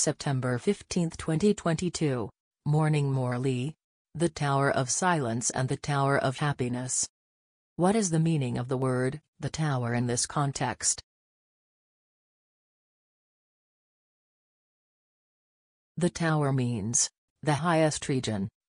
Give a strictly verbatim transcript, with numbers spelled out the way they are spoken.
September fifteenth twenty twenty-two. Morning Murli. The Tower of Silence and the Tower of Happiness. What is the meaning of the word, the tower in this context? The tower means the highest region,